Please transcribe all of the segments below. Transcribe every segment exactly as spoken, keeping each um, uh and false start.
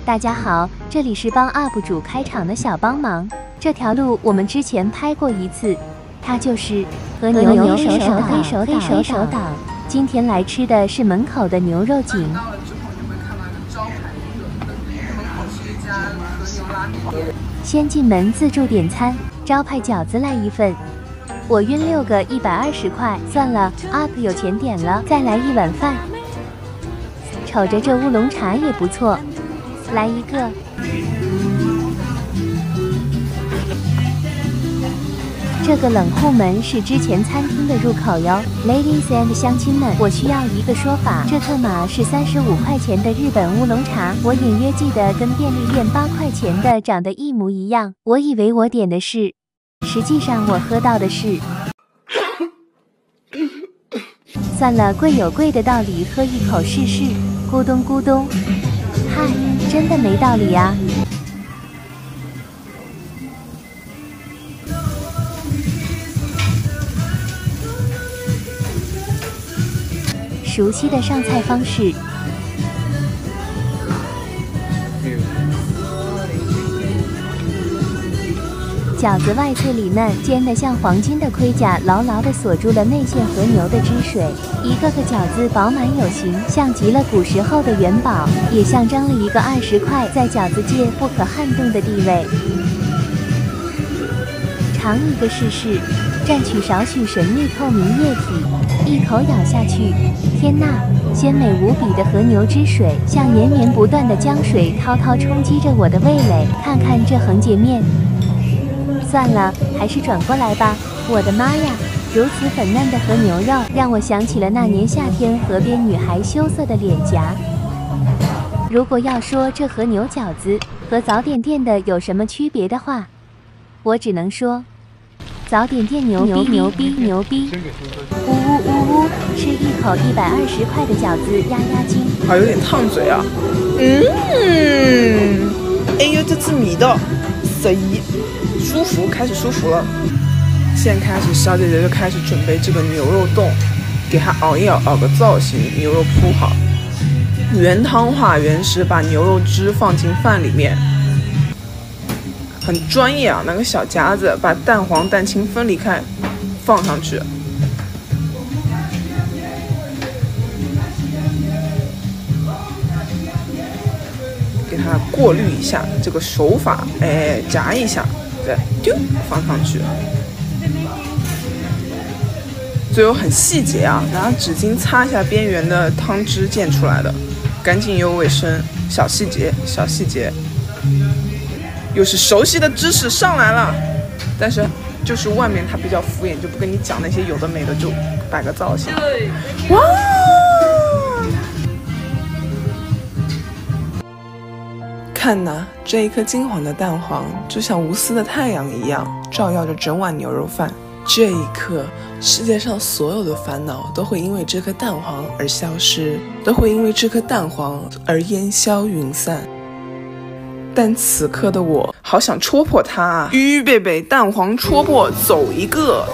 大家好，这里是帮 U P 主开场的小帮忙。这条路我们之前拍过一次，它就是和牛牛手手党黑手党黑手党。今天来吃的是门口的牛肉井。先进门自助点餐，招牌饺子来一份。我晕六个，一百二十块。算了 ，U P 有钱点了，再来一碗饭。瞅着这乌龙茶也不错，来一个。这个冷库门是之前餐厅的入口哟 ，Ladies and 乡亲们，我需要一个说法。这特码是三十五块钱的日本乌龙茶，我隐约记得跟便利店八块钱的长得一模一样，我以为我点的是，实际上我喝到的是。算了，贵有贵的道理，喝一口试试。咕咚咕咚，嗨，真的没道理啊！熟悉的上菜方式。饺子外脆里嫩，煎得像黄金的盔甲牢牢地锁住了内馅和牛的汁水，一个个饺子饱满有型，像极了古时候的元宝，也象征了一个二十块在饺子界不可撼动的地位。尝一个试试，蘸取少许神秘透明液体，一口咬下去，天呐，鲜美无比的和牛汁水像延绵不断的江水滔滔冲击着我的味蕾。看看这横截面。算了，还是转过来吧。我的妈呀，如此粉嫩的和牛肉，让我想起了那年夏天河边女孩羞涩的脸颊。如果要说这和牛饺子和早点店的有什么区别的话，我只能说，早点店牛逼牛逼牛逼！呜呜呜呜，吃一口一百二十块的饺子压压惊。 啊，有点烫嘴啊。嗯，哎呦，这次米的，随意。舒服，开始舒服了。现在开始，小姐姐就开始准备这个牛肉冻，给它熬一熬，熬个造型。牛肉铺好，原汤化原食，把牛肉汁放进饭里面，很专业啊。拿个小夹子，把蛋黄、蛋清分离开，放上去。给它过滤一下，这个手法，哎，夹一下。对，丢放上去，最后很细节啊，拿纸巾擦一下边缘的汤汁溅出来的，干净又卫生，小细节，小细节，又是熟悉的知识上来了，但是就是外面它比较敷衍，就不跟你讲那些有的没的，就摆个造型。哇！看呐，这一颗金黄的蛋黄就像无私的太阳一样，照耀着整碗牛肉饭。这一刻，世界上所有的烦恼都会因为这颗蛋黄而消失，都会因为这颗蛋黄而烟消云散。但此刻的我，好想戳破它啊！预备备，蛋黄戳破，走一个！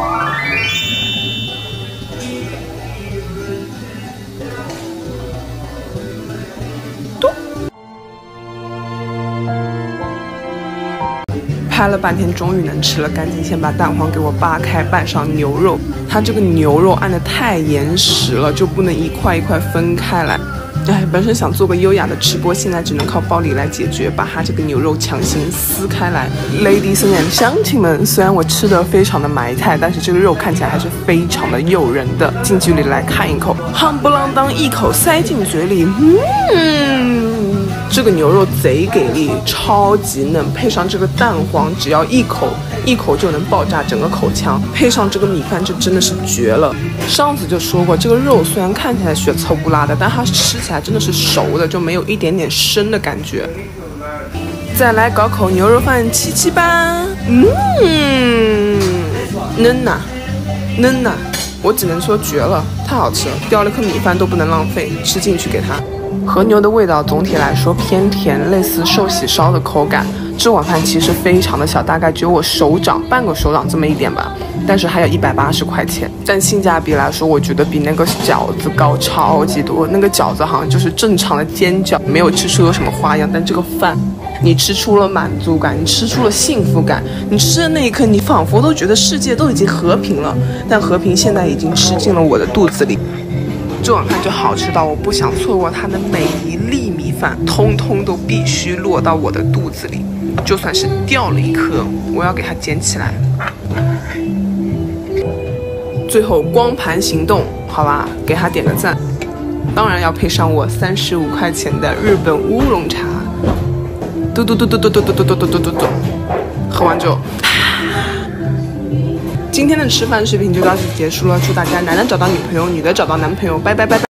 拍了半天，终于能吃了，赶紧先把蛋黄给我扒开，拌上牛肉。它这个牛肉按得太严实了，就不能一块一块分开来。哎，本身想做个优雅的吃播，现在只能靠暴力来解决，把它这个牛肉强行撕开来。Ladies and 乡亲们，虽然我吃的非常的埋汰，但是这个肉看起来还是非常的诱人的。近距离来看一口，夯不啷当一口塞进嘴里，嗯。这个牛肉贼给力，超级嫩，配上这个蛋黄，只要一口一口就能爆炸整个口腔，配上这个米饭，这真的是绝了。上次就说过，这个肉虽然看起来血臭不拉的，但它吃起来真的是熟的，就没有一点点生的感觉。再来搞口牛肉饭七七吧，嗯，嫩呐，嫩呐，我只能说绝了，太好吃了，掉了颗米饭都不能浪费，吃进去给它。和牛的味道总体来说偏甜，类似寿喜烧的口感， 这碗饭其实非常的小，大概只有我手掌半个手掌这么一点吧，但是还有一百八十块钱。占性价比来说，我觉得比那个饺子高超级多。那个饺子好像就是正常的煎饺，没有吃出有什么花样，但这个饭，你吃出了满足感，你吃出了幸福感。你吃的那一刻，你仿佛都觉得世界都已经和平了，但和平现在已经吃进了我的肚子里。这碗饭就好吃到我不想错过它的每一粒米饭，通通都必须落到我的肚子里，就算是掉了一颗，我要给它捡起来。最后光盘行动，好吧，给它点个赞。当然要配上我三十五块钱的日本乌龙茶，嘟嘟嘟嘟嘟嘟嘟嘟嘟嘟嘟嘟嘟，喝完之后。今天的吃饭视频就到此结束了，祝大家男的找到女朋友，女的找到男朋友，拜拜拜拜。